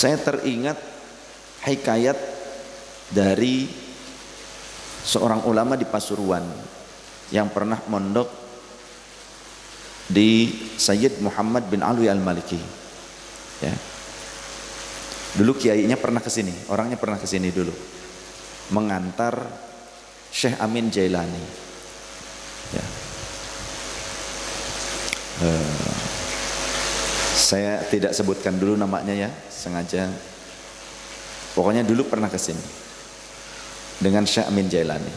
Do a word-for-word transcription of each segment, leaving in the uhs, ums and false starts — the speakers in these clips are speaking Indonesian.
saya teringat hikayat dari seorang ulama di Pasuruan yang pernah mondok di Sayyid Muhammad bin Alwi Al-Maliki. Ya. Dulu kiainya pernah ke sini, orangnya pernah ke sini dulu mengantar Syekh Amin Jailani. Ya. Uh, saya tidak sebutkan dulu namanya ya, sengaja. Pokoknya dulu pernah ke sini dengan Syekh Amin Jailani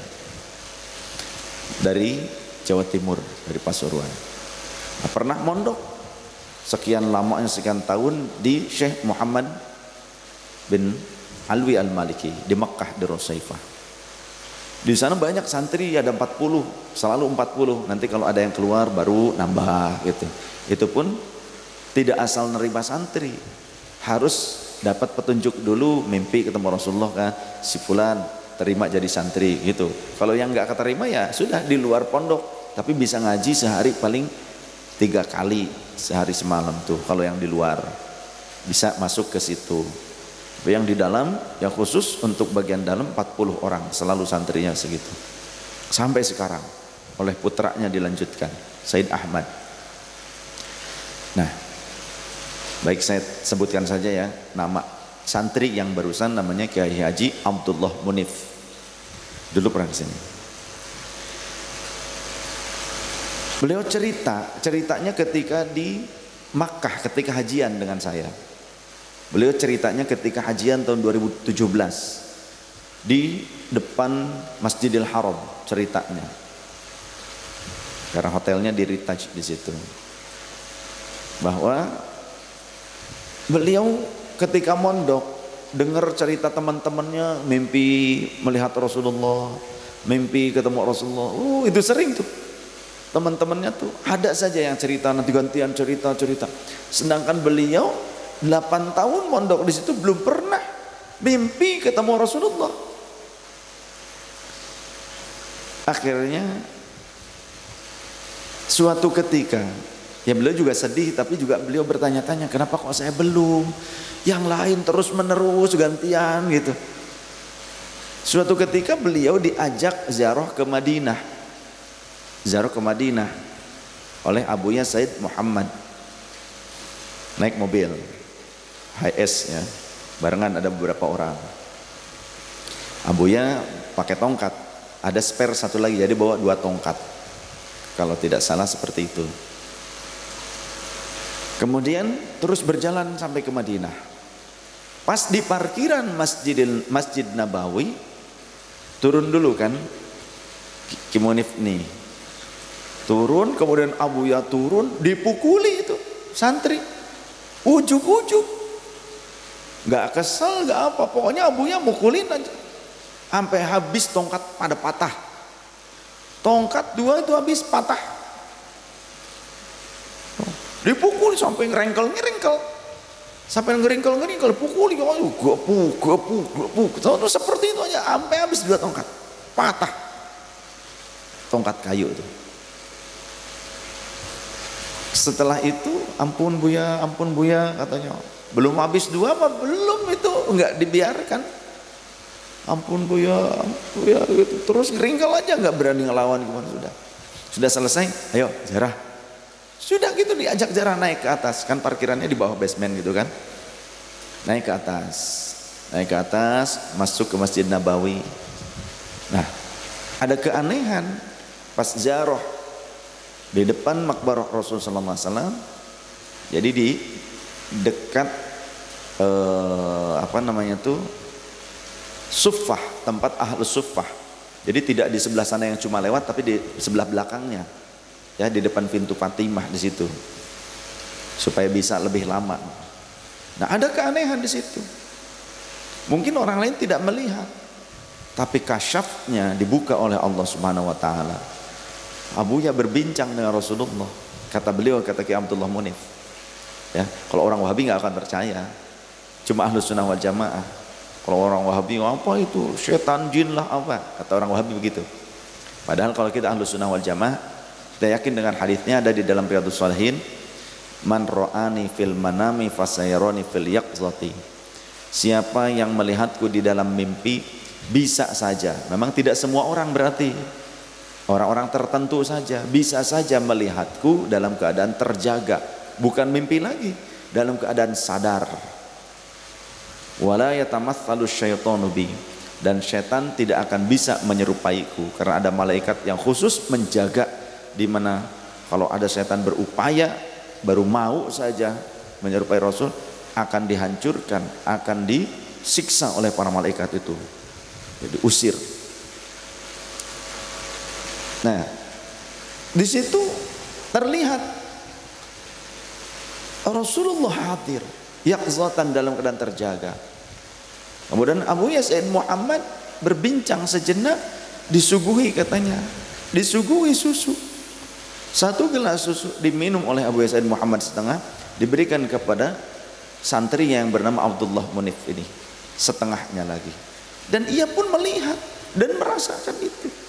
dari Jawa Timur, dari Pasuruan. Nah, pernah mondok sekian lamanya, sekian tahun di Syekh Muhammad bin Alwi Al-Maliki di Mekah, di Rosaifah. Di sana banyak santri, ada empat puluh, selalu empat puluh. Nanti kalau ada yang keluar baru nambah gitu. Itu pun tidak asal nerima santri, harus dapat petunjuk dulu, mimpi ketemu Rasulullah kan, si fulan terima jadi santri gitu. Kalau yang nggak keterima ya sudah di luar pondok, tapi bisa ngaji sehari paling tiga kali sehari semalam tuh. Kalau yang di luar bisa masuk ke situ. Yang di dalam, yang khusus untuk bagian dalam empat puluh orang, selalu santrinya segitu. Sampai sekarang oleh putranya dilanjutkan, Said Ahmad. Nah, baik saya sebutkan saja ya nama santri yang barusan, namanya Kiai Haji Abdullah Munif. Dulu pernah kesini. Beliau cerita, ceritanya ketika di Makkah, ketika hajian dengan saya. Beliau ceritanya ketika hajian tahun dua ribu tujuh belas di depan Masjidil Haram, ceritanya. Karena hotelnya di Ritaj di situ. Bahwa beliau ketika mondok dengar cerita teman-temannya mimpi melihat Rasulullah, mimpi ketemu Rasulullah. Oh, itu sering tuh. Teman-temannya tuh ada saja yang cerita, nanti gantian cerita-cerita. Sedangkan beliau delapan tahun mondok di situ belum pernah mimpi ketemu Rasulullah. Akhirnya suatu ketika, ya beliau juga sedih, tapi juga beliau bertanya-tanya, kenapa kok saya belum? Yang lain terus menerus gantian gitu. Suatu ketika beliau diajak ziarah ke Madinah, ziarah ke Madinah oleh abunya Said Muhammad, naik mobil Hi-S ya, barengan ada beberapa orang. Abuya pakai tongkat, ada spare satu lagi, jadi bawa dua tongkat, kalau tidak salah seperti itu. Kemudian terus berjalan sampai ke Madinah. Pas di parkiran Masjidil Masjid Nabawi, turun dulu kan Kimonif nih, turun, kemudian Abuya turun, dipukuli itu santri, ujuk-ujuk. Gak kesel, gak apa, pokoknya Abuya mukulin aja sampai habis tongkat pada patah. Tongkat dua itu habis patah, dipukul sampai ngerengkel-ngerengkel, sampai ngerengkel-ngerengkel, pukuli, oh gepuk, gepuk, gepuk, terus seperti itu aja sampai habis dua tongkat, patah tongkat kayu itu. Setelah itu, ampun Buya, ampun Buya, katanya. Belum habis dua apa belum, itu enggak dibiarkan. Ampun Buya, ampun Buya gitu. Terus ngeringkel aja, enggak berani ngelawan gimana. Sudah. Sudah selesai, ayo ziarah. Sudah gitu diajak ziarah, naik ke atas. Kan parkirannya di bawah basement gitu kan. Naik ke atas. Naik ke atas, masuk ke Masjid Nabawi. Nah, ada keanehan pas ziarah di depan makbarah Rasulullah sallallahu alaihi wasallam. Jadi di dekat eh, apa namanya tuh suffah, tempat ahlus suffah. Jadi tidak di sebelah sana yang cuma lewat, tapi di sebelah belakangnya, ya di depan pintu Fatimah di situ, supaya bisa lebih lama. Nah, ada keanehan di situ. Mungkin orang lain tidak melihat, tapi kasyafnya dibuka oleh Allah Subhanahu Wa Taala. Abuya berbincang dengan Rasulullah. Kata beliau, kata Kiai Abdullah Munif, ya, kalau orang Wahabi nggak akan percaya, cuma Ahlus Sunnah wal Jamaah. Kalau orang Wahabi, apa itu setan jin lah apa, kata orang Wahabi begitu. Padahal kalau kita Ahlus Sunnah wal Jamaah, kita yakin dengan hadisnya ada di dalam Riyadhus Shalihin, man ra'ani fil manami fasayarani fil yaqzati. siapa yang melihatku di dalam mimpi, bisa saja, memang tidak semua orang berarti, orang-orang tertentu saja, bisa saja melihatku dalam keadaan terjaga, bukan mimpi lagi, dalam keadaan sadar. Wala yatamatsalu syaitanu bi, dan setan tidak akan bisa menyerupaiku, karena ada malaikat yang khusus menjaga, di mana kalau ada setan berupaya baru mau saja menyerupai Rasul, akan dihancurkan, akan disiksa oleh para malaikat itu, jadi usir. Nah, di situ terlihat Rasulullah hadir yaqzatan, dalam keadaan terjaga. Kemudian Abu Yazid Muhammad berbincang sejenak, disuguhi, katanya disuguhi susu, satu gelas susu diminum oleh Abu Yazid Muhammad setengah, diberikan kepada santri yang bernama Abdullah Munif ini setengahnya lagi, dan ia pun melihat dan merasakan itu.